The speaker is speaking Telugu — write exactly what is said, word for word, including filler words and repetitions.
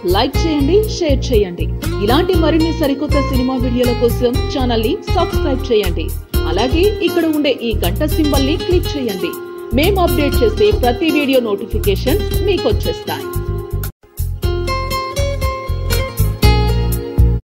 లైక్ చేయండి, షేర్ చేయండి. ఇలాంటి మరిన్ని సరికొత్త సినిమా వీడియోల కోసం ఛానల్ ని సబ్స్క్రైబ్ చేయండి. అలాగే ఇక్కడ ఉండే ఈ గంట సింబల్ ని క్లిక్ చేయండి. మేము అప్డేట్ చేసే ప్రతి వీడియో నోటిఫికేషన్స్ మీకు వచ్చేస్తాయి.